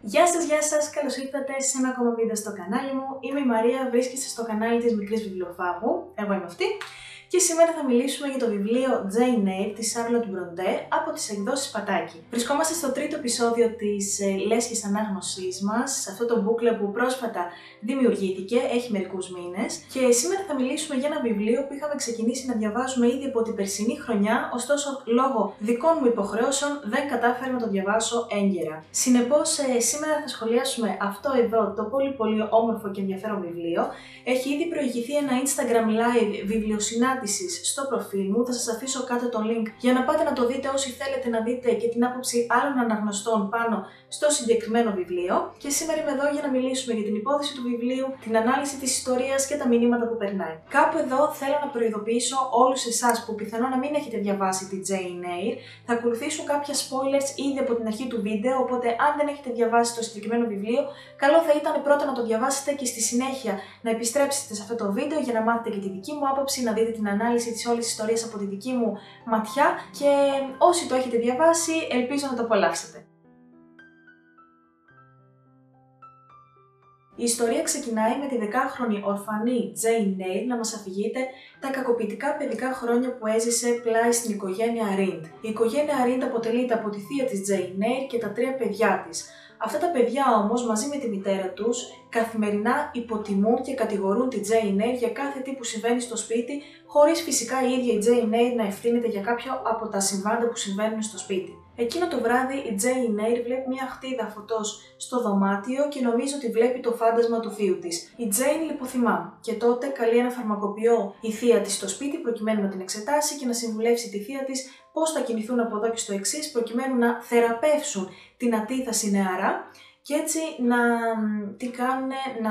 Γεια σας, καλώς ήρθατε σε ένα ακόμα βίντεο στο κανάλι μου. Είμαι η Μαρία, βρίσκεστε στο κανάλι της Μικρής Βιβλιοφάγου, εγώ είμαι αυτή. Και σήμερα θα μιλήσουμε για το βιβλίο Jane Eyre της Charlotte Brontë από τις εκδόσεις Πατάκη. Βρισκόμαστε στο τρίτο επεισόδιο της λέσχης ανάγνωσής μας, σε αυτό το booklet που πρόσφατα δημιουργήθηκε, έχει μερικούς μήνες. Και σήμερα θα μιλήσουμε για ένα βιβλίο που είχαμε ξεκινήσει να διαβάζουμε ήδη από την περσινή χρονιά, ωστόσο λόγω δικών μου υποχρεώσεων δεν κατάφερα να το διαβάσω έγκαιρα. Συνεπώς, σήμερα θα σχολιάσουμε αυτό εδώ το πολύ όμορφο και ενδιαφέρον βιβλίο. Έχει ήδη προηγηθεί ένα Instagram live βιβλιοσυνάντησης στο προφίλ μου, θα σας αφήσω κάτω το link για να πάτε να το δείτε όσοι θέλετε να δείτε και την άποψη άλλων αναγνωστών πάνω στο συγκεκριμένο βιβλίο. Και σήμερα είμαι εδώ για να μιλήσουμε για την υπόθεση του βιβλίου, την ανάλυση της ιστορίας και τα μηνύματα που περνάει. Κάπου εδώ θέλω να προειδοποιήσω όλους εσάς που πιθανόν να μην έχετε διαβάσει τη Jane Eyre. Θα ακολουθήσουν κάποια spoilers ήδη από την αρχή του βίντεο, οπότε αν δεν έχετε διαβάσει το συγκεκριμένο βιβλίο, καλό θα ήταν πρώτα να το διαβάσετε και στη συνέχεια να επιστρέψετε σε αυτό το βίντεο για να μάθετε και τη δική μου άποψη, να δείτε την ανάλυση της όλης ιστορίας από τη δική μου ματιά και όσοι το έχετε διαβάσει ελπίζω να το απολαύσετε. Η ιστορία ξεκινάει με τη 10χρονη ορφανή Jane Eyre να μας αφηγείται τα κακοποιητικά παιδικά χρόνια που έζησε πλάι στην οικογένεια Rind. Η οικογένεια Rind αποτελείται από τη θεία της Jane Eyre και τα 3 παιδιά της. Αυτά τα παιδιά όμως μαζί με τη μητέρα τους καθημερινά υποτιμούν και κατηγορούν τη Jane Eyre για κάθε τι που συμβαίνει στο σπίτι, χωρίς φυσικά η ίδια η Jane Eyre να ευθύνεται για κάποιο από τα συμβάντα που συμβαίνουν στο σπίτι. Εκείνο το βράδυ η Jane Eyre βλέπει μια χτίδα φωτός στο δωμάτιο και νομίζει ότι βλέπει το φάντασμα του θείου της. Η Jane λιποθυμά και τότε καλεί ένα φαρμακοποιό η θεία της στο σπίτι προκειμένου να την εξετάσει και να συμβουλεύσει τη θεία της πώς θα κινηθούν από εδώ και στο εξής προκειμένου να θεραπεύσουν την ατίθαση νεαρά και έτσι να την κάνουν να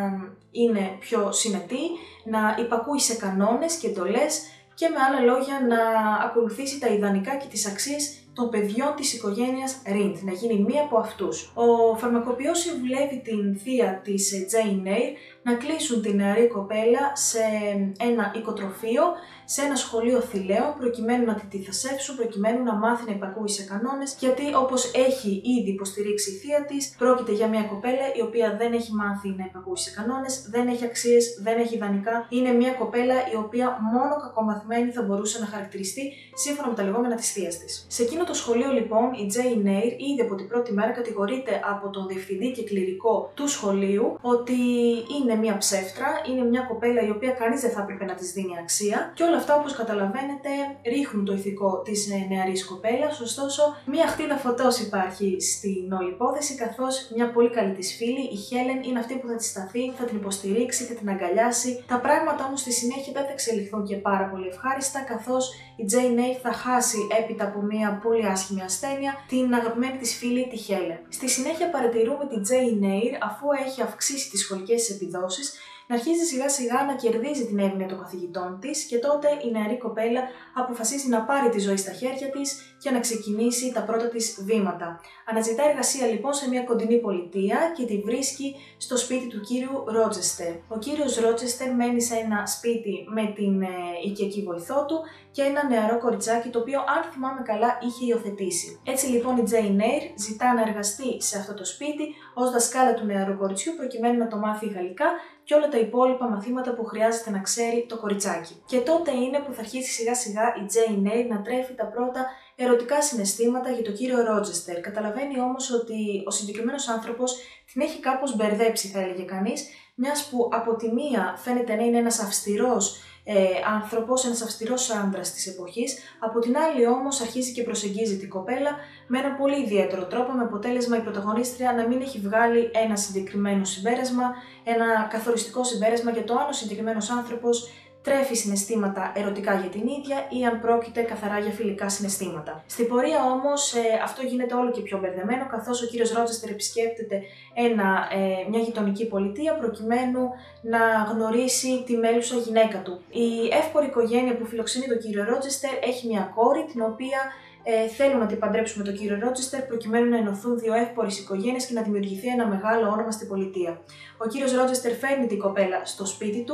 είναι πιο συνετή, να υπακούει σε κανόνες και εντολές και με άλλα λόγια να ακολουθήσει τα ιδανικά και τις αξίες των παιδιών της οικογένειας Rind, να γίνει μία από αυτούς. Ο φαρμακοποιός συμβουλεύει την θεία της Jane Eyre να κλείσουν την νεαρή κοπέλα σε ένα οικοτροφείο, σε ένα σχολείο θηλαίων, προκειμένου να τη θασέψουν, προκειμένου να μάθει να υπακούει σε κανόνες, γιατί όπως έχει ήδη υποστηρίξει η θεία της, πρόκειται για μια κοπέλα η οποία δεν έχει μάθει να υπακούει σε κανόνες, δεν έχει αξίες, δεν έχει ιδανικά. Είναι μια κοπέλα η οποία μόνο κακομαθημένη θα μπορούσε να χαρακτηριστεί σύμφωνα με τα λεγόμενα της θείας της. Σε εκείνο το σχολείο λοιπόν η Jane Eyre ήδη από την πρώτη μέρα κατηγορείται από τον διευθυντή και κληρικό του σχολείου ότι είναι μια ψεύτρα, είναι μια κοπέλα η οποία κανείς δεν θα έπρεπε να της δίνει αξία και όλα αυτά όπως καταλαβαίνετε ρίχνουν το ηθικό της νεαρής κοπέλας, ωστόσο μια χτίδα φωτός υπάρχει στην όλη υπόθεση καθώς μια πολύ καλή της φίλη, η Helen, είναι αυτή που θα της σταθεί, θα την υποστηρίξει, θα την αγκαλιάσει. Τα πράγματα όμως στη συνέχεια δεν θα εξελιχθούν και πάρα πολύ ευχάριστα καθώς η Jane Eyre θα χάσει έπειτα από μια πολύ άσχημη ασθένεια την αγαπημένη της φίλη, τη Helen. Στη συνέχεια παρατηρούμε τη Jane Eyre αφού έχει αυξήσει τις σχολικές επιδόσεις να αρχίζει σιγά σιγά να κερδίζει την εύνοια των καθηγητών της και τότε η νεαρή κοπέλα αποφασίζει να πάρει τη ζωή στα χέρια της και να ξεκινήσει τα πρώτα της βήματα. Αναζητά εργασία λοιπόν σε μια κοντινή πολιτεία και τη βρίσκει στο σπίτι του κύριου Ρότζεστερ. Ο κύριος Ρότζεστερ μένει σε ένα σπίτι με την οικιακή βοηθό του και ένα νεαρό κοριτσάκι το οποίο, αν θυμάμαι καλά, είχε υιοθετήσει. Έτσι λοιπόν η Jane Eyre ζητά να εργαστεί σε αυτό το σπίτι ως δασκάλα του νεαρού κοριτσιού προκειμένου να το μάθει γαλλικά και όλα τα υπόλοιπα μαθήματα που χρειάζεται να ξέρει το κοριτσάκι. Και τότε είναι που θα αρχίσει σιγά σιγά η Jane Eyre να τρέφει τα πρώτα ερωτικά συναισθήματα για τον κύριο Ρότζεστερ. Καταλαβαίνει όμως ότι ο συγκεκριμένος άνθρωπος την έχει κάπως μπερδέψει, θα έλεγε κανείς, μιας που από τη μία φαίνεται να είναι ένας αυστηρός άνθρωπος, ένας αυστηρός άντρας της εποχής, από την άλλη όμως αρχίζει και προσεγγίζει την κοπέλα με ένα πολύ ιδιαίτερο τρόπο, με αποτέλεσμα η πρωταγωνίστρια να μην έχει βγάλει ένα συγκεκριμένο συμπέρασμα, ένα καθοριστικό συμπέρασμα για το αν ο συγκεκριμένος άνθρωπος τρέφει συναισθήματα ερωτικά για την ίδια ή αν πρόκειται καθαρά για φιλικά συναισθήματα. Στην πορεία όμως αυτό γίνεται όλο και πιο μπερδεμένο καθώς ο κύριος Ρότζεστερ επισκέπτεται μια γειτονική πολιτεία προκειμένου να γνωρίσει τη μέλουσα γυναίκα του. Η εύπορη οικογένεια που φιλοξενεί τον κύριο Ρότζεστερ έχει μια κόρη την οποία θέλουν να την παντρέψουν με τον κύριο Ρότζεστερ προκειμένου να ενωθούν δύο εύπορες οικογένειες και να δημιουργηθεί ένα μεγάλο όνομα στην πολιτεία. Ο κύριος Ρότζεστερ φέρνει την κοπέλα στο σπίτι του,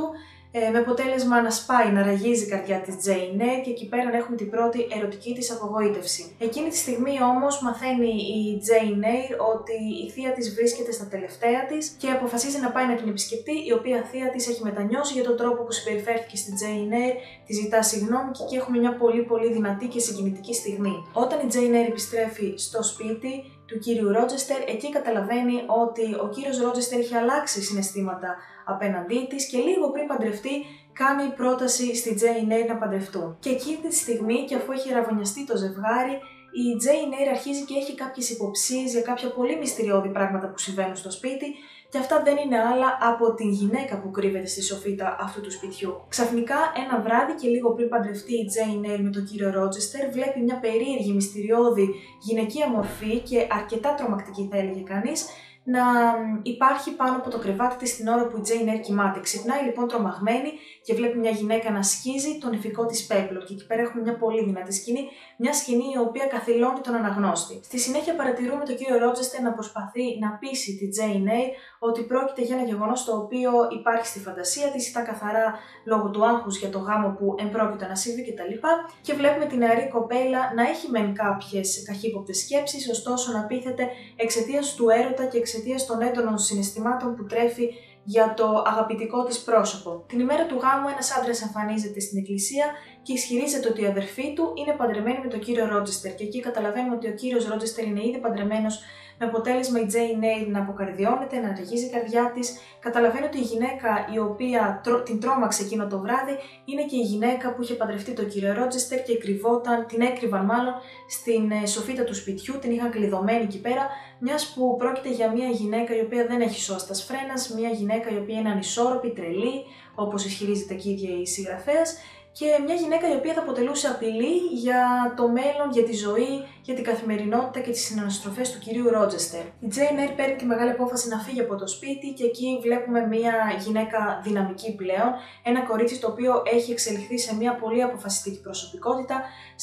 με αποτέλεσμα να σπάει, να ραγίζει η καρδιά της Jane Eyre και εκεί πέρα να έχουμε την πρώτη ερωτική της απογοήτευση. Εκείνη τη στιγμή όμως μαθαίνει η Jane Eyre ότι η θεία της βρίσκεται στα τελευταία της και αποφασίζει να πάει να την επισκεφτεί, η οποία θεία της έχει μετανιώσει για τον τρόπο που συμπεριφέρθηκε στη Jane Eyre, τη ζητά συγγνώμη και εκεί έχουμε μια πολύ δυνατή και συγκινητική στιγμή. Όταν η Jane Eyre επιστρέφει στο σπίτι του κύριου Ρότζεστερ, εκεί καταλαβαίνει ότι ο κύριος Ρότζεστερ έχει αλλάξει συναισθήματα απέναντί της και λίγο πριν παντρευτεί κάνει πρόταση στη Jane Eyre να παντρευτούν. Και εκείνη τη στιγμή, και αφού έχει ραβωνιαστεί το ζευγάρι, η Jane Eyre αρχίζει και έχει κάποιες υποψίες για κάποια πολύ μυστηριώδη πράγματα που συμβαίνουν στο σπίτι, και αυτά δεν είναι άλλα από την γυναίκα που κρύβεται στη σοφίτα αυτού του σπιτιού. Ξαφνικά, ένα βράδυ και λίγο πριν παντρευτεί η Jane Eyre με τον κύριο Ρότζεστερ, βλέπει μια περίεργη, μυστηριώδη γυναικεία μορφή και αρκετά τρομακτική, θα έλεγε κανείς, να υπάρχει πάνω από το κρεβάτι της την ώρα που η Jane Eyre κοιμάται. Ξυπνάει λοιπόν τρομαγμένη και βλέπει μια γυναίκα να σκίζει τον νηφικό της πέπλο. Και εκεί πέρα έχουμε μια πολύ δυνατή σκηνή, μια σκηνή η οποία καθυλώνει τον αναγνώστη. Στη συνέχεια παρατηρούμε τον κύριο Ρότζεστερ να προσπαθεί να πείσει τη Jane Eyre ότι πρόκειται για ένα γεγονός το οποίο υπάρχει στη φαντασία της, ήταν καθαρά λόγω του άγχους για το γάμο που εμπρόκειτο να συμβεί κτλ. Και βλέπουμε την νεαρή κοπέλα να έχει μεν κάποιες καχύποπτες σκέψεις, ωστόσο να πείθεται εξαιτίας του έρωτα και εξαιτίας των έντονων συναισθημάτων που τρέφει για το αγαπητικό της πρόσωπο. Την ημέρα του γάμου ένας άντρας εμφανίζεται στην εκκλησία και ισχυρίζεται ότι η αδερφή του είναι παντρεμένη με τον κύριο Ρότζεστερ, και εκεί καταλαβαίνουμε ότι ο κύριος Ρότζεστερ είναι ήδη παντρεμένος, με αποτέλεσμα η Jane Eyre να αποκαρδιώνεται, να ραγίζει η καρδιά της. Καταλαβαίνει ότι η γυναίκα η οποία την τρόμαξε εκείνο το βράδυ είναι και η γυναίκα που είχε παντρευτεί τον κύριο Ρότζεστερ και την έκρυβαν μάλλον στην σοφίτα του σπιτιού, την είχαν κλειδωμένη εκεί πέρα, μιας που πρόκειται για μια γυναίκα η οποία δεν έχει σώστας φρένας, μια γυναίκα η οποία είναι ανισόρροπη, τρελή, όπως ισχυρίζεται και η ίδια η συγγραφέας, και μια γυναίκα η οποία θα αποτελούσε απειλή για το μέλλον, για τη ζωή, για την καθημερινότητα και τις συναναστροφές του κυρίου Ρότζεστερ. Η Jane Eyre παίρνει τη μεγάλη απόφαση να φύγει από το σπίτι και εκεί βλέπουμε μια γυναίκα δυναμική πλέον, ένα κορίτσι το οποίο έχει εξελιχθεί σε μια πολύ αποφασιστική προσωπικότητα,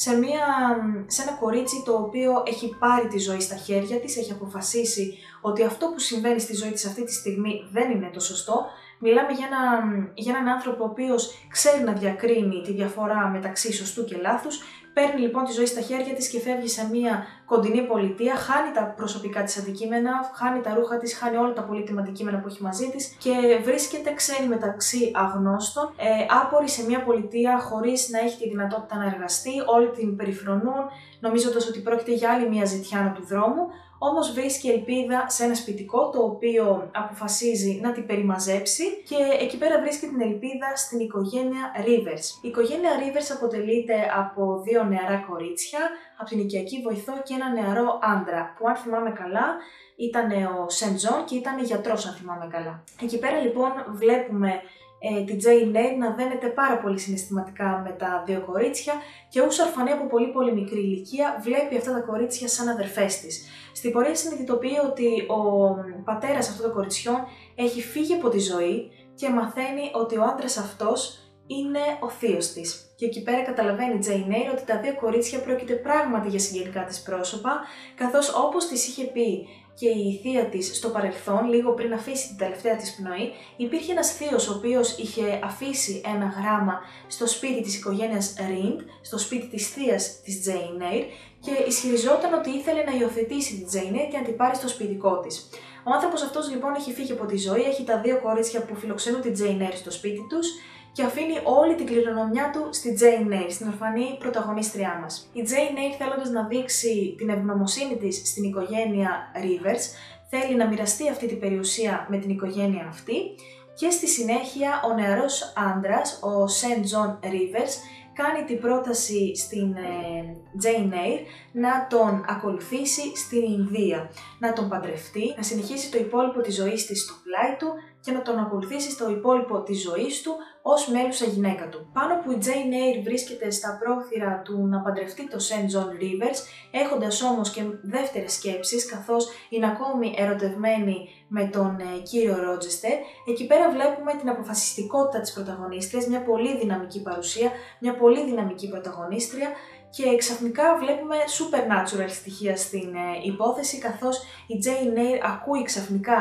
σε ένα κορίτσι το οποίο έχει πάρει τη ζωή στα χέρια της, έχει αποφασίσει ότι αυτό που συμβαίνει στη ζωή της αυτή τη στιγμή δεν είναι το σωστό. Μιλάμε για έναν άνθρωπο ο οποίος ξέρει να διακρίνει τη διαφορά μεταξύ σωστού και λάθους. Παίρνει λοιπόν τη ζωή στα χέρια της και φεύγει σε μια κοντινή πολιτεία, χάνει τα προσωπικά της αντικείμενα, χάνει τα ρούχα της, χάνει όλα τα πολύτιμα αντικείμενα που έχει μαζί της και βρίσκεται ξένη μεταξύ αγνώστων, άπορη σε μια πολιτεία χωρίς να έχει τη δυνατότητα να εργαστεί, όλοι την περιφρονούν, νομίζοντας ότι πρόκειται για άλλη μια ζητιάνα του δρόμου. Όμως βρίσκει ελπίδα σε ένα σπιτικό το οποίο αποφασίζει να την περιμαζέψει και εκεί πέρα βρίσκει την ελπίδα στην οικογένεια Rivers. Η οικογένεια Rivers αποτελείται από δύο νεαρά κορίτσια, από την οικιακή βοηθό και ένα νεαρό άντρα που, αν θυμάμαι καλά, ήταν ο Σεντ Τζον και ήταν γιατρός, αν θυμάμαι καλά. Εκεί πέρα λοιπόν βλέπουμε την Jane Eyre να δένεται πάρα πολύ συναισθηματικά με τα δύο κορίτσια και ως ορφανή από πολύ μικρή ηλικία βλέπει αυτά τα κορίτσια σαν αδερφές της. Στην πορεία συνειδητοποιεί ότι ο πατέρας αυτών των κοριτσιών έχει φύγει από τη ζωή και μαθαίνει ότι ο άντρας αυτός είναι ο θείος της. Και εκεί πέρα καταλαβαίνει η Jane Eyre ότι τα δύο κορίτσια πρόκειται πράγματι για συγγενικά της πρόσωπα, καθώς όπως της είχε πει και η θεία της στο παρελθόν, λίγο πριν αφήσει την τελευταία της πνοή, υπήρχε ένας θείος ο οποίος είχε αφήσει ένα γράμμα στο σπίτι της οικογένειας Rind, στο σπίτι της θείας της Jane Eyre, και ισχυριζόταν ότι ήθελε να υιοθετήσει την Jane Eyre και να την πάρει στο σπιτικό της. Ο άνθρωπος αυτός λοιπόν έχει φύγει από τη ζωή, έχει τα δύο κορίτσια που φιλοξενούν την Jane Eyre στο σπίτι τους και αφήνει όλη την κληρονομιά του στη Jane Eyre, στην ορφανή πρωταγωνίστριά μας. Η Jane Eyre, θέλοντας να δείξει την ευγνωμοσύνη της στην οικογένεια Rivers, θέλει να μοιραστεί αυτή την περιουσία με την οικογένεια αυτή και στη συνέχεια ο νεαρός άντρας, ο Σεντ Τζον Rivers, κάνει την πρόταση στην Jane Eyre να τον ακολουθήσει στην Ινδία, να τον παντρευτεί, να συνεχίσει το υπόλοιπο της ζωής της στο πλάι του και να τον ακολουθήσει στο υπόλοιπο της ζωής του ως μέλουσα γυναίκα του. Πάνω που η Jane Eyre βρίσκεται στα πρόθυρα του να παντρευτεί το Σεντ Τζον Rivers, έχοντας όμως και δεύτερες σκέψεις, καθώς είναι ακόμη ερωτευμένη με τον κύριο Ρότζεστερ, εκεί πέρα βλέπουμε την αποφασιστικότητα της πρωταγωνίστριας, μια πολύ δυναμική παρουσία, μια πολύ δυναμική πρωταγωνίστρια, και ξαφνικά βλέπουμε supernatural στοιχεία στην υπόθεση, καθώς η Jane Eyre ακούει ξαφνικά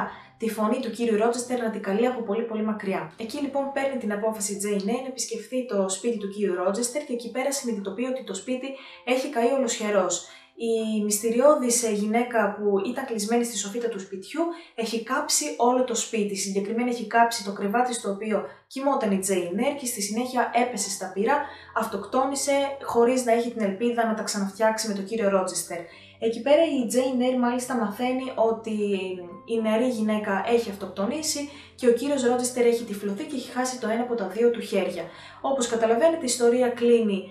τη φωνή του κύριου Ρότζεστερ να την καλεί από πολύ μακριά. Εκεί λοιπόν παίρνει την απόφαση η Jane Eyre να επισκεφθεί το σπίτι του κύριου Ρότζεστερ και εκεί πέρα συνειδητοποιεί ότι το σπίτι έχει καεί ολοσχερός. Η μυστηριώδης γυναίκα που ήταν κλεισμένη στη σοφίτα του σπιτιού έχει κάψει όλο το σπίτι. Συγκεκριμένα έχει κάψει το κρεβάτι στο οποίο κοιμόταν η Jane Eyre και στη συνέχεια έπεσε στα πυρά, αυτοκτόνησε χωρίς να έχει την ελπίδα να τα ξαναφτιάξει με τον κύριο Ρότζεστερ. Εκεί πέρα η Jane Eyre μάλιστα μαθαίνει ότι η νεαρή γυναίκα έχει αυτοκτονήσει και ο κύριος Ρότζεστερ έχει τυφλωθεί και έχει χάσει το ένα από τα δύο του χέρια. Όπως καταλαβαίνετε, η ιστορία κλείνει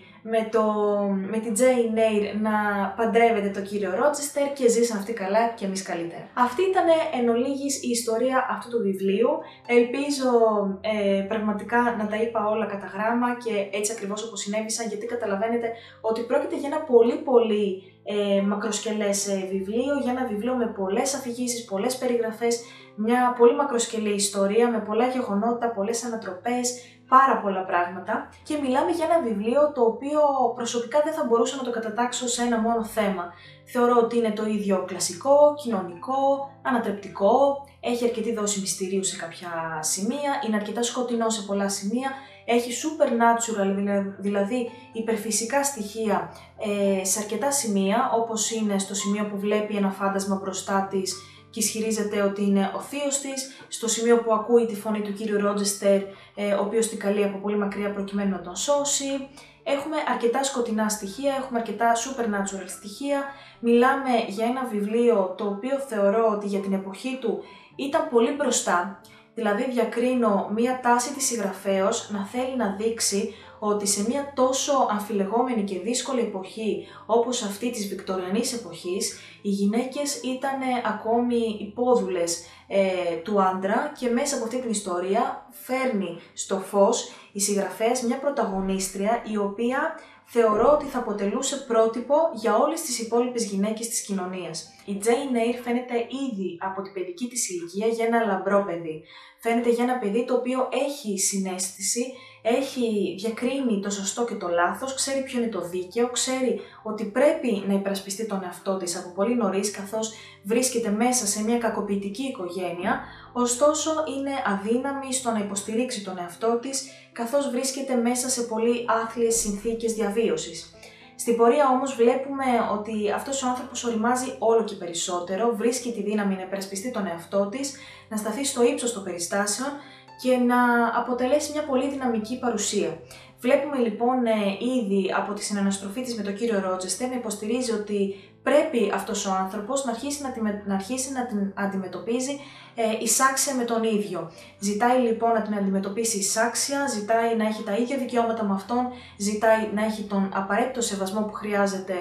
με την Jane Eyre να παντρεύεται τον κύριο Ρότζεστερ και ζήσαν αυτοί καλά και εμείς καλύτερα. Αυτή ήταν εν ολίγης η ιστορία αυτού του βιβλίου. Ελπίζω πραγματικά να τα είπα όλα κατά γράμμα και έτσι ακριβώς όπως συνέβησαν, γιατί καταλαβαίνετε ότι πρόκειται για ένα πολύ μακροσκελές βιβλίο, για ένα βιβλίο με πολλές αφηγήσεις, πολλές περιγραφές, μια πολύ μακροσκελή ιστορία με πολλά γεγονότα, πολλές ανατροπές, πάρα πολλά πράγματα και μιλάμε για ένα βιβλίο το οποίο προσωπικά δεν θα μπορούσα να το κατατάξω σε ένα μόνο θέμα. Θεωρώ ότι είναι το ίδιο κλασικό, κοινωνικό, ανατρεπτικό, έχει αρκετή δόση μυστηρίου σε κάποια σημεία, είναι αρκετά σκοτεινό σε πολλά σημεία, έχει supernatural, δηλαδή υπερφυσικά στοιχεία σε αρκετά σημεία, όπως είναι στο σημείο που βλέπει ένα φάντασμα μπροστά της και ισχυρίζεται ότι είναι ο θείος της, στο σημείο που ακούει τη φωνή του κύριου Ρότζεστερ, ο οποίος την καλεί από πολύ μακριά προκειμένου να τον σώσει. Έχουμε αρκετά σκοτεινά στοιχεία, έχουμε αρκετά supernatural στοιχεία. Μιλάμε για ένα βιβλίο το οποίο θεωρώ ότι για την εποχή του ήταν πολύ μπροστά. Δηλαδή διακρίνω μία τάση της συγγραφέως να θέλει να δείξει ότι σε μία τόσο αμφιλεγόμενη και δύσκολη εποχή όπως αυτή της βικτωριανής εποχής, οι γυναίκες ήταν ακόμη υπόδουλες του άντρα και μέσα από αυτή την ιστορία φέρνει στο φως η συγγραφέας μια πρωταγωνίστρια η οποία θεωρώ ότι θα αποτελούσε πρότυπο για όλες τις υπόλοιπες γυναίκες της κοινωνίας. Η Jane Eyre φαίνεται ήδη από την παιδική της ηλικία για ένα λαμπρό παιδί. Φαίνεται για ένα παιδί το οποίο έχει συναίσθηση, έχει διακρίνει το σωστό και το λάθος, ξέρει ποιο είναι το δίκαιο, ξέρει ότι πρέπει να υπερασπιστεί τον εαυτό της από πολύ νωρίς καθώς βρίσκεται μέσα σε μια κακοποιητική οικογένεια, ωστόσο είναι αδύναμη στο να υποστηρίξει τον εαυτό της καθώς βρίσκεται μέσα σε πολύ άθλιες συνθήκες διαβίωσης. Στην πορεία όμως βλέπουμε ότι αυτός ο άνθρωπος οριμάζει όλο και περισσότερο, βρίσκει τη δύναμη να υπερασπιστεί τον εαυτό της, να σταθεί στο ύψος των περιστάσεων και να αποτελέσει μια πολύ δυναμική παρουσία. Βλέπουμε λοιπόν ήδη από τη συναναστροφή της με τον κύριο Ρότζεστερ να υποστηρίζει ότι πρέπει αυτός ο άνθρωπος να αρχίσει να την αντιμετωπίζει εισάξια με τον ίδιο. Ζητάει λοιπόν να την αντιμετωπίσει εισάξια, ζητάει να έχει τα ίδια δικαιώματα με αυτόν, ζητάει να έχει τον απαραίτητο σεβασμό που χρειάζεται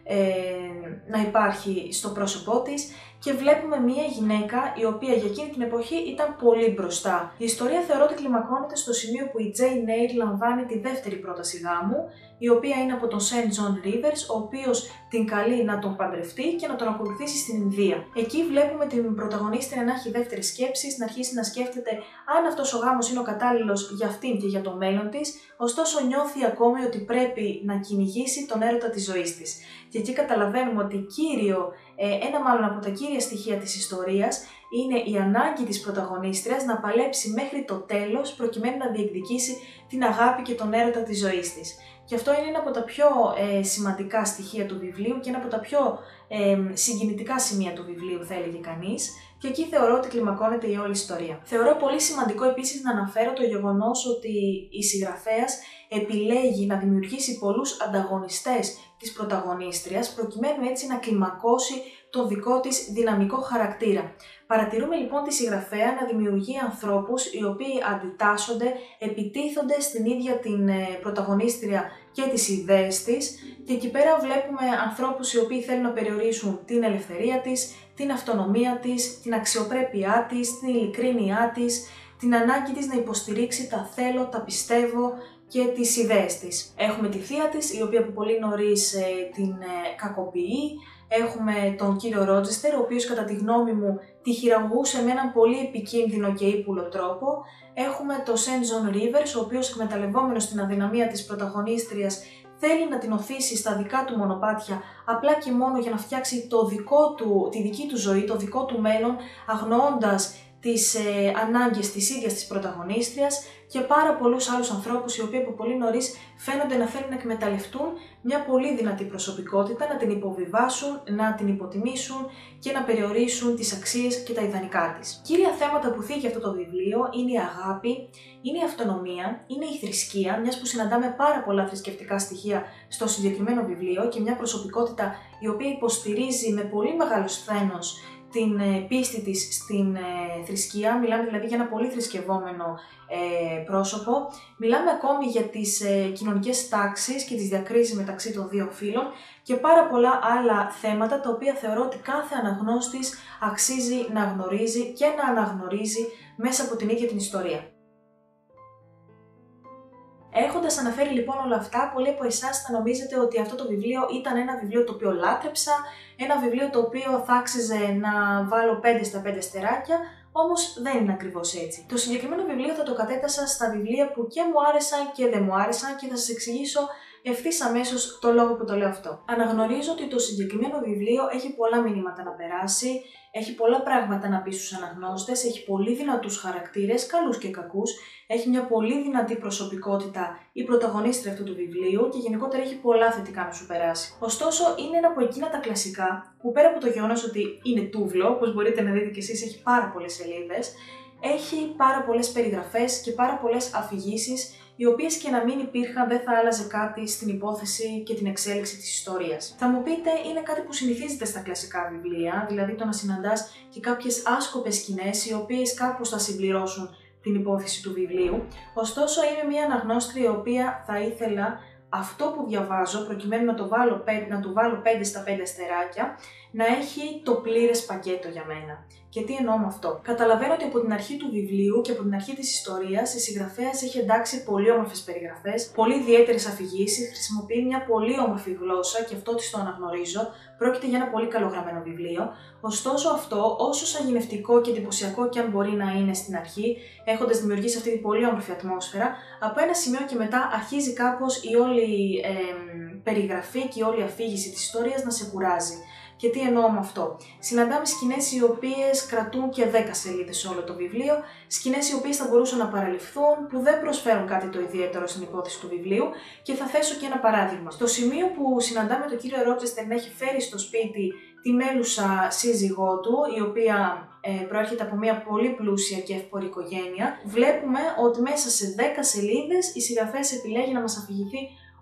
να υπάρχει στο πρόσωπό της και βλέπουμε μια γυναίκα η οποία για εκείνη την εποχή ήταν πολύ μπροστά. Η ιστορία θεωρώ ότι κλιμακώνεται στο σημείο που η Jane Eyre λαμβάνει τη δεύτερη πρόταση γάμου, η οποία είναι από τον St. John Rivers, ο οποίος την καλεί να τον παντρευτεί και να τον ακολουθήσει στην Ινδία. Εκεί βλέπουμε την πρωταγωνίστρια να έχει δεύτερες σκέψεις, να αρχίσει να σκέφτεται αν αυτός ο γάμος είναι ο κατάλληλος για αυτήν και για το μέλλον της, ωστόσο νιώθει ακόμη ότι πρέπει να κυνηγήσει τον έρωτα της ζωής της. Και εκεί καταλαβαίνουμε ότι ένα μάλλον από τα κύρια στοιχεία της ιστορίας είναι η ανάγκη της πρωταγωνίστριας να παλέψει μέχρι το τέλος προκειμένου να διεκδικήσει την αγάπη και τον έρωτα της ζωής της. Και αυτό είναι ένα από τα πιο σημαντικά στοιχεία του βιβλίου και ένα από τα πιο συγκινητικά σημεία του βιβλίου, θα έλεγε κανείς. Και εκεί θεωρώ ότι κλιμακώνεται η όλη ιστορία. Θεωρώ πολύ σημαντικό επίσης να αναφέρω το γεγονός ότι η συγγραφέας επιλέγει να δημιουργήσει πολλούς ανταγωνιστές της πρωταγωνίστριας προκειμένου έτσι να κλιμακώσει το δικό της δυναμικό χαρακτήρα. Παρατηρούμε λοιπόν τη συγγραφέα να δημιουργεί ανθρώπους οι οποίοι αντιτάσσονται, επιτίθονται στην ίδια την πρωταγωνίστρια και τις ιδέες της και εκεί πέρα βλέπουμε ανθρώπους οι οποίοι θέλουν να περιορίσουν την ελευθερία της, την αυτονομία της, την αξιοπρέπειά της, την ειλικρίνειά της, την ανάγκη της να υποστηρίξει τα θέλω, τα πιστεύω και τις ιδέες της. Έχουμε τη θεία της, η οποία από πολύ νωρίς την κακοποιεί. Έχουμε τον κύριο Ρότζεστερ, ο οποίος κατά τη γνώμη μου τη χειραγωγούσε με έναν πολύ επικίνδυνο και ύπουλο τρόπο. Έχουμε τον St. John Rivers, ο οποίος εκμεταλλευόμενος την αδυναμία της πρωταγωνίστριας θέλει να την οθήσει στα δικά του μονοπάτια απλά και μόνο για να φτιάξει τη δική του ζωή, το δικό του μέλλον, αγνοώντας τις ανάγκες της ίδιας της πρωταγωνίστριας και πάρα πολλούς άλλους ανθρώπους οι οποίοι από πολύ νωρίς φαίνονται να θέλουν να εκμεταλλευτούν μια πολύ δυνατή προσωπικότητα, να την υποβιβάσουν, να την υποτιμήσουν και να περιορίσουν τις αξίες και τα ιδανικά της. Κύρια θέματα που θίγει αυτό το βιβλίο είναι η αγάπη, είναι η αυτονομία, είναι η θρησκεία, μιας που συναντάμε πάρα πολλά θρησκευτικά στοιχεία στο συγκεκριμένο βιβλίο και μια προσωπικότητα η οποία υποστηρίζει με πολύ μεγάλο σθένος την πίστη της στην θρησκεία. Μιλάμε δηλαδή για ένα πολύ θρησκευόμενο πρόσωπο. Μιλάμε ακόμη για τις κοινωνικές τάξεις και τις διακρίσεις μεταξύ των δύο φύλων και πάρα πολλά άλλα θέματα τα οποία θεωρώ ότι κάθε αναγνώστης αξίζει να γνωρίζει και να αναγνωρίζει μέσα από την ίδια την ιστορία. Έχοντας αναφέρει λοιπόν όλα αυτά, πολλοί από εσάς θα νομίζετε ότι αυτό το βιβλίο ήταν ένα βιβλίο το οποίο λάτρεψα, ένα βιβλίο το οποίο θα άξιζε να βάλω 5 στα 5 αστεράκια, όμως δεν είναι ακριβώς έτσι. Το συγκεκριμένο βιβλίο θα το κατέτασα στα βιβλία που και μου άρεσαν και δεν μου άρεσαν και θα σας εξηγήσω ευθύς αμέσως το λόγο που το λέω αυτό. Αναγνωρίζω ότι το συγκεκριμένο βιβλίο έχει πολλά μηνύματα να περάσει, έχει πολλά πράγματα να πει στους αναγνώστες, έχει πολύ δυνατούς χαρακτήρες, καλούς και κακούς, έχει μια πολύ δυνατή προσωπικότητα η πρωταγωνίστρια αυτού του βιβλίου και γενικότερα έχει πολλά θετικά να σου περάσει. Ωστόσο, είναι ένα από εκείνα τα κλασικά που πέρα από το γεγονός ότι είναι τούβλο, όπως μπορείτε να δείτε κι εσείς, έχει πάρα πολλές σελίδες, έχει πάρα πολλές περιγραφές και πάρα πολλές αφηγήσεις, οι οποίες και να μην υπήρχαν δεν θα άλλαζε κάτι στην υπόθεση και την εξέλιξη της ιστορίας. Θα μου πείτε, είναι κάτι που συνηθίζεται στα κλασικά βιβλία, δηλαδή το να συναντάς και κάποιες άσκοπες σκηνές, οι οποίες κάπως θα συμπληρώσουν την υπόθεση του βιβλίου. Ωστόσο, είμαι μια αναγνώστρια η οποία θα ήθελα αυτό που διαβάζω, προκειμένου να του βάλω 5 στα 5 αστεράκια, να έχει το πλήρες πακέτο για μένα. Και τι εννοώ με αυτό? Καταλαβαίνω ότι από την αρχή του βιβλίου και από την αρχή της ιστορίας η συγγραφέας έχει εντάξει πολύ όμορφες περιγραφές, πολύ ιδιαίτερες αφηγήσεις, χρησιμοποιεί μια πολύ όμορφη γλώσσα και αυτό της το αναγνωρίζω. Πρόκειται για ένα πολύ καλογραμμένο βιβλίο. Ωστόσο, αυτό, όσο σαγηνευτικό και εντυπωσιακό και αν μπορεί να είναι στην αρχή, έχοντας δημιουργήσει αυτή την πολύ όμορφη ατμόσφαιρα, από ένα σημείο και μετά αρχίζει κάπως η όλη περιγραφή και η όλη αφήγηση της ιστορίας να σε κουράζει. Και τι εννοώ με αυτό? Συναντάμε σκηνές οι οποίες κρατούν και 10 σελίδες όλο το βιβλίο, σκηνές οι οποίες θα μπορούσαν να παραληφθούν, που δεν προσφέρουν κάτι το ιδιαίτερο στην υπόθεση του βιβλίου και θα θέσω και ένα παράδειγμα. Στο σημείο που συναντάμε τον κύριο Ρότζεστερ να έχει φέρει στο σπίτι τη μέλουσα σύζυγό του, η οποία προέρχεται από μια πολύ πλούσια και εύπορη οικογένεια, βλέπουμε ότι μέσα σε 10 σελίδες η συγγραφέας επιλέγει να μας αφηγηθεί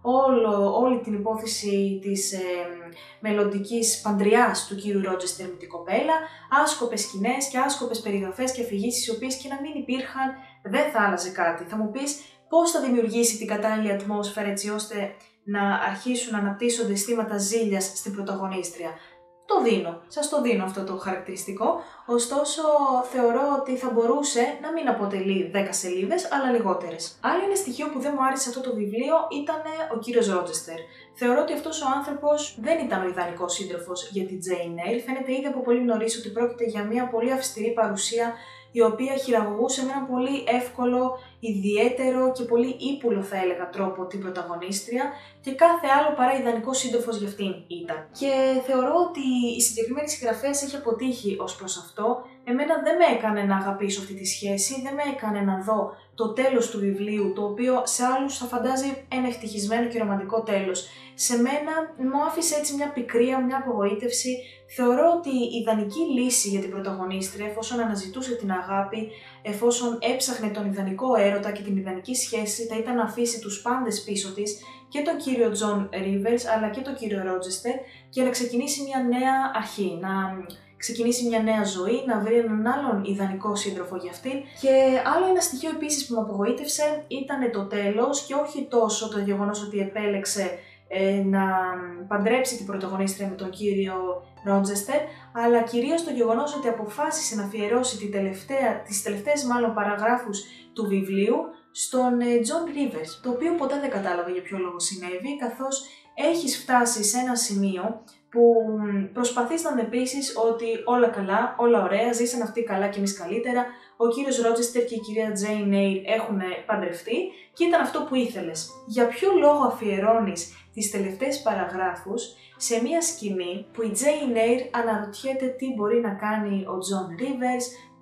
όλη την υπόθεση της μελλοντικής παντριάς του κύριου Ρότζεστερ με την κοπέλα, άσκοπες σκηνές και άσκοπες περιγραφές και αφηγήσεις, οι οποίες και να μην υπήρχαν δεν θα άλλαζε κάτι. Θα μου πεις πώς θα δημιουργήσει την κατάλληλη ατμόσφαιρα έτσι ώστε να αρχίσουν να αναπτύσσονται αισθήματα ζήλιας στην πρωταγωνίστρια? Το δίνω, σας το δίνω αυτό το χαρακτηριστικό, ωστόσο θεωρώ ότι θα μπορούσε να μην αποτελεί 10 σελίδες, αλλά λιγότερες. Άλλο ένα στοιχείο που δεν μου άρεσε αυτό το βιβλίο ήταν ο κύριος Ρότζεστερ. Θεωρώ ότι αυτός ο άνθρωπος δεν ήταν ο ιδανικός σύντροφος για την Jane Eyre. Φαίνεται ήδη από πολύ νωρίς ότι πρόκειται για μια πολύ αυστηρή παρουσία, η οποία χειραγωγούσε με έναν πολύ εύκολο, ιδιαίτερο και πολύ ύπουλο θα έλεγα τρόπο την πρωταγωνίστρια και κάθε άλλο παρά ιδανικό σύντροφος για αυτήν ήταν. Και θεωρώ ότι η συγκεκριμένη συγγραφέας έχει αποτύχει ως προς αυτό. Εμένα δεν με έκανε να αγαπήσω αυτή τη σχέση, δεν με έκανε να δω το τέλος του βιβλίου, το οποίο σε άλλους θα φαντάζει ένα ευτυχισμένο και ρομαντικό τέλος. Σε μένα μου άφησε έτσι μια πικρία, μια απογοήτευση. Θεωρώ ότι η ιδανική λύση για την πρωταγωνίστρια, εφόσον αναζητούσε την αγάπη, εφόσον έψαχνε τον ιδανικό έρωτα και την ιδανική σχέση, θα ήταν να αφήσει τους πάντες πίσω της, και τον κύριο Τζον Ρίβερς αλλά και τον κύριο Ρότζεστερ, και να ξεκινήσει μια νέα αρχή, να ξεκινήσει μια νέα ζωή, να βρει έναν άλλον ιδανικό σύντροφο για αυτήν. Και άλλο ένα στοιχείο επίσης που με απογοήτευσε ήταν το τέλος, και όχι τόσο το γεγονός ότι επέλεξε να παντρέψει την πρωταγωνίστρια με τον κύριο Ρότζεστερ, αλλά κυρίως το γεγονός ότι αποφάσισε να αφιερώσει τις τελευταίες παραγράφους του βιβλίου στον Τζον Ρίβερς, το οποίο ποτέ δεν κατάλαβε για ποιο λόγο συνέβη, καθώς έχεις φτάσει σε ένα σημείο που προσπαθείς να με πείσεις ότι όλα καλά, όλα ωραία, ζήσαν αυτοί καλά και εμείς καλύτερα, ο κύριος Ρότζεστερ και η κυρία Jane Eyre έχουν παντρευτεί και ήταν αυτό που ήθελες. Για ποιο λόγο αφιερώνεις τις τελευταίες παραγράφους σε μια σκηνή που η Jane Eyre αναρωτιέται τι μπορεί να κάνει ο Τζον Ρίβερς,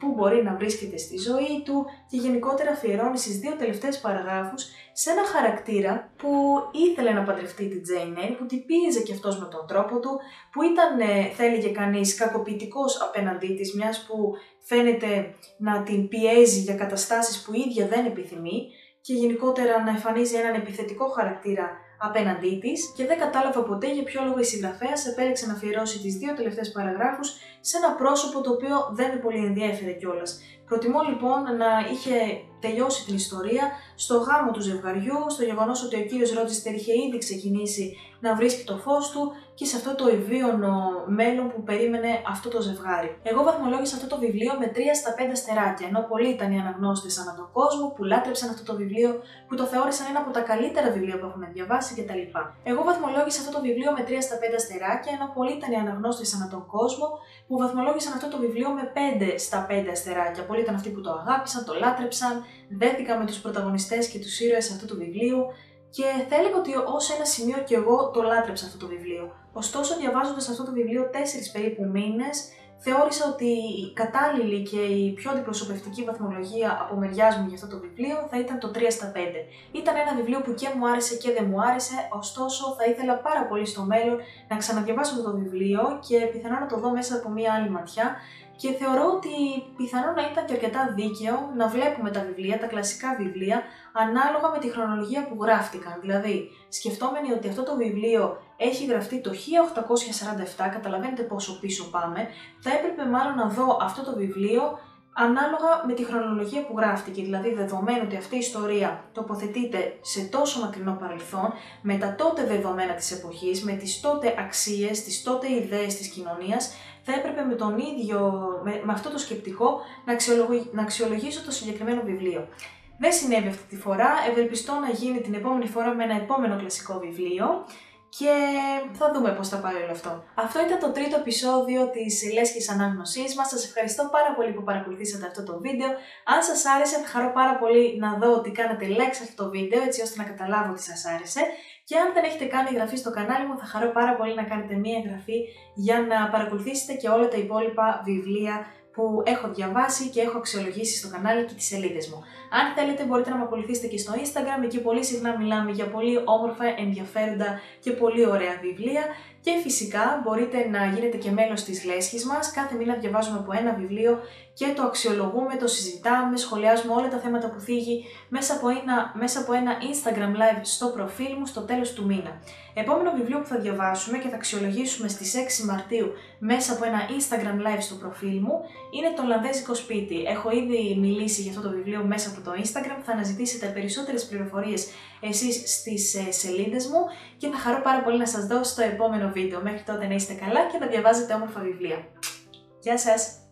πού μπορεί να βρίσκεται στη ζωή του και γενικότερα αφιερώνει στις δύο τελευταίες παραγράφους σε ένα χαρακτήρα που ήθελε να παντρευτεί την Jane Eyre, που την πίεζε και αυτός με τον τρόπο του, που ήταν, θα έλεγε κανείς, κακοποιητικός απέναντί της, μιας που φαίνεται να την πιέζει για καταστάσεις που η ίδια δεν επιθυμεί και γενικότερα να εμφανίζει έναν επιθετικό χαρακτήρα απέναντί της, και δεν κατάλαβα ποτέ για ποιο λόγο η συγγραφέας επέλεξε να αφιερώσει τις δύο τελευταίες παραγράφους σε ένα πρόσωπο το οποίο δεν με πολύ ενδιέφερε κιόλας. Προτιμώ λοιπόν να είχε τελειώσει την ιστορία στο γάμο του ζευγαριού, στο γεγονός ότι ο κύριος Ρότσεστερ είχε ήδη ξεκινήσει να βρίσκει το φως του και σε αυτό το ευίωνο μέλλον που περίμενε αυτό το ζευγάρι. Εγώ βαθμολόγησα αυτό το βιβλίο με 3 στα 5 αστεράκια, ενώ πολλοί ήταν οι αναγνώστες ανά τον κόσμο που λάτρεψαν αυτό το βιβλίο, που το θεώρησαν ένα από τα καλύτερα βιβλία που έχουν διαβάσει κτλ. Εγώ βαθμολόγησα αυτό το βιβλίο με 3 στα 5 αστεράκια, ενώ πολλοί ήταν οι αναγνώστες ανά τον κόσμο που βαθμολόγησαν αυτό το βιβλίο με 5 στα 5 αστεράκια. Πολλοί ήταν αυτοί που το αγάπησαν, το λάτρεψαν, δέθηκαν με τους πρωταγωνιστές και τους ήρωες αυτού του βιβλίου. Και θα έλεγα ότι ως ένα σημείο και εγώ το λάτρεψα αυτό το βιβλίο. Ωστόσο, διαβάζοντας αυτό το βιβλίο 4 περίπου μήνες, θεώρησα ότι η κατάλληλη και η πιο αντιπροσωπευτική βαθμολογία από μεριάς μου για αυτό το βιβλίο θα ήταν το 3 στα 5. Ήταν ένα βιβλίο που και μου άρεσε και δεν μου άρεσε, ωστόσο θα ήθελα πάρα πολύ στο μέλλον να ξαναδιαβάσω αυτό το βιβλίο και πιθανόν να το δω μέσα από μία άλλη ματιά. Και θεωρώ ότι πιθανόν να ήταν και αρκετά δίκαιο να βλέπουμε τα βιβλία, τα κλασικά βιβλία, ανάλογα με τη χρονολογία που γράφτηκαν. Δηλαδή, σκεφτόμενοι ότι αυτό το βιβλίο έχει γραφτεί το 1847, καταλαβαίνετε πόσο πίσω πάμε, θα έπρεπε μάλλον να δω αυτό το βιβλίο ανάλογα με τη χρονολογία που γράφτηκε, δηλαδή δεδομένου ότι αυτή η ιστορία τοποθετείται σε τόσο μακρινό παρελθόν, με τα τότε δεδομένα της εποχής, με τις τότε αξίες, τις τότε ιδέες της κοινωνίας, θα έπρεπε με τον ίδιο, με αυτό το σκεπτικό να αξιολογήσω το συγκεκριμένο βιβλίο. Δεν συνέβη αυτή τη φορά, ευελπιστώ να γίνει την επόμενη φορά με ένα επόμενο κλασικό βιβλίο και θα δούμε πώς θα πάει όλο αυτό. Αυτό ήταν το τρίτο επεισόδιο της λέσχης ανάγνωσής μας. Σας ευχαριστώ πάρα πολύ που παρακολουθήσατε αυτό το βίντεο. Αν σας άρεσε, θα χαρώ πάρα πολύ να δω ότι κάνατε like σε αυτό το βίντεο, έτσι ώστε να καταλάβω ότι σας άρεσε. Και αν δεν έχετε κάνει εγγραφή στο κανάλι μου, θα χαρώ πάρα πολύ να κάνετε μία εγγραφή για να παρακολουθήσετε και όλα τα υπόλοιπα βιβλία που έχω διαβάσει και έχω αξιολογήσει στο κανάλι και τις σελίδες μου. Αν θέλετε μπορείτε να με ακολουθήσετε και στο Instagram, εκεί πολύ συχνά μιλάμε για πολύ όμορφα, ενδιαφέροντα και πολύ ωραία βιβλία. Και φυσικά μπορείτε να γίνετε και μέλος της λέσχης μας. Κάθε μήνα διαβάζουμε από ένα βιβλίο και το αξιολογούμε, το συζητάμε, σχολιάζουμε όλα τα θέματα που θίγει μέσα από ένα Instagram live στο προφίλ μου στο τέλος του μήνα. Επόμενο βιβλίο που θα διαβάσουμε και θα αξιολογήσουμε στις 6 Μαρτίου μέσα από ένα Instagram live στο προφίλ μου είναι το Ολλανδέζικο σπίτι. Έχω ήδη μιλήσει για αυτό το βιβλίο μέσα από το Instagram, θα αναζητήσετε περισσότερες πληροφορίες εσείς στις σελίδες μου και θα χαρώ πάρα πολύ να σας δω στο επόμενο βίντεο. Μέχρι τότε να είστε καλά και να διαβάζετε όμορφα βιβλία. Γεια σας!